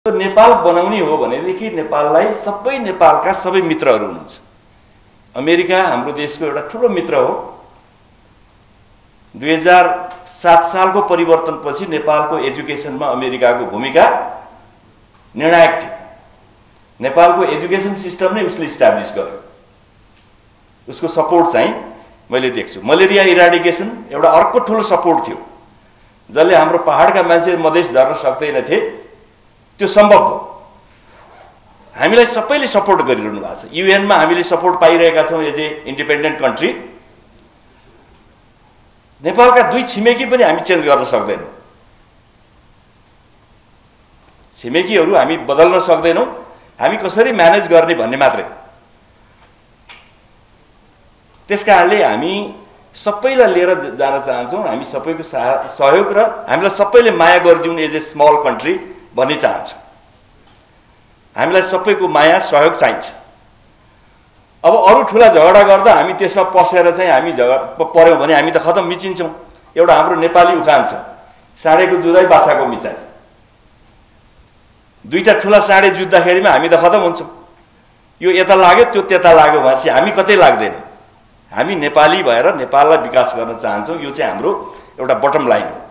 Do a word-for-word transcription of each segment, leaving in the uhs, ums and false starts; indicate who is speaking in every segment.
Speaker 1: नेपाल बनाउने हो भनेदेखि नेपाललाई सबै नेपालका सबै मित्रहरू हुनुहुन्छ। अमेरिका हाम्रो देशको एउटा ठूलो मित्र हो। दुई हजार सात सालको परिवर्तनपछि नेपालको एजुकेसनमा अमेरिकाको भूमिका निर्णायक थियो। नेपालको एजुकेसन सिस्टम नै उसले इस्टाब्लिस गर्यो। उसको सपोर्ट चाहिँ मैले देख्छु। मलेरिया इराडिकेसन एउटा अर्को ठूलो सपोर्ट थियो, जसले हाम्रो पहाडका मान्छे मधेस झर्न सक्दैनथे, त्यो सम्भव भयो। हामीलाई सबैले सपोर्ट गरिरहनु भएको छ। युएनमा हामीले सपोर्ट पाइरहेका छौँ एज ए इन्डिपेन्डेन्ट कन्ट्री। नेपालका दुई छिमेकी पनि हामी चेन्ज गर्न सक्दैनौँ। छिमेकीहरू हामी बदल्न सक्दैनौँ, हामी कसरी म्यानेज गर्ने भन्ने मात्रै। त्यसकारणले हामी सबैलाई लिएर जान चाहन्छौँ। हामी सबैको सहयोग र हामीलाई सबैले माया गरिदिउन् एज ए स्मल कन्ट्री भन्ने चाहन्छ। हामीलाई सबैको माया सहयोग चाहिन्छ। अब अरू ठुला झगडा गर्दा हामी त्यसमा पसेर चाहिँ हामी झगडा पर्यौँ भने हामी त खतम, मिचिन्छौँ। एउटा हाम्रो नेपाली उखान छ, साँडेको जुधाइ बाछाको मिचाइ। दुईटा ठुला साँडे जुत्दाखेरिमा हामी त खतम हुन्छौँ। यो यता लाग्यो त्यो त्यता लाग्यो भनेपछि हामी कतै लाग्दैन। हामी नेपाली भएर नेपाललाई विकास गर्न चाहन्छौँ। यो चाहिँ हाम्रो एउटा बटम लाइन हो।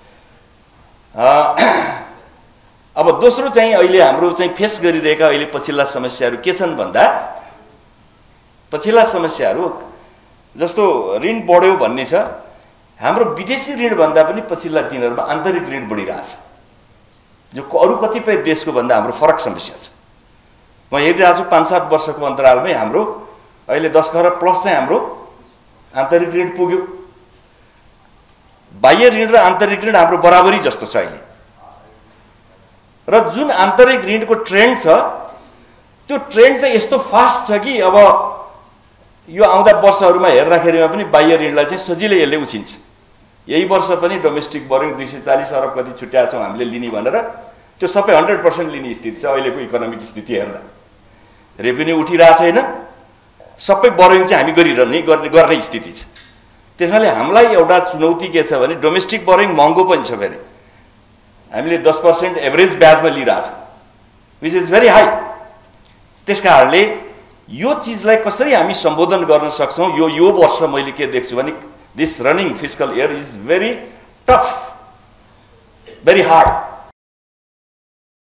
Speaker 1: अब दोस्रो चाहिँ अहिले हाम्रो चाहिँ फेस गरिरहेका अहिले पछिल्ला समस्याहरू के छन् भन्दा, पछिल्ला समस्याहरू जस्तो ऋण बढ्यो भन्ने छ। हाम्रो विदेशी ऋण भन्दा पनि पछिल्ला दिनहरूमा आन्तरिक ऋण बढिरहेछ, जो अरू कतिपय देशको भन्दा हाम्रो फरक समस्या छ। म हेरिरहेको छु पाँच सात वर्षको अन्तरालमै हाम्रो अहिले दस खरब प्लस चाहिँ हाम्रो आन्तरिक ऋण पुग्यो। बाह्य ऋण र आन्तरिक ऋण हाम्रो बराबरी जस्तो छ अहिले। र जुन आन्तरिक ऋणको ट्रेन्ड छ, त्यो ट्रेन्ड चाहिँ यस्तो फास्ट छ कि अब यो आउँदा वर्षहरूमा हेर्दाखेरिमा पनि बाह्य ऋणलाई चाहिँ सजिलै यसले उछिन्छ। यही वर्ष पनि डोमेस्टिक बोरिङ दुई सय चालिस अरब कति छुट्याएको छौँ हामीले लिने भनेर, त्यो सबै हन्ड्रेड पर्सेन्ट लिने स्थिति छ अहिलेको इकोनोमिक स्थिति हेर्दा। रेभेन्यू उठिरहेको छैन, सबै बोरिङ चाहिँ हामी गरिरहने गर्ने गर्ने स्थिति छ। त्यसैले हामीलाई एउटा चुनौती के छ भने डोमेस्टिक बोरिङ महँगो पनि छ। फेरि हामीले दस पर्सेन्ट एभरेज ब्याजमा लिइरहेछौँ, विच इज भेरी हाई। त्यस कारणले यो चिजलाई कसरी हामी सम्बोधन गर्न सक्छौँ, यो यो वर्ष मैले के देख्छु भने this running fiscal year is very tough, very hard.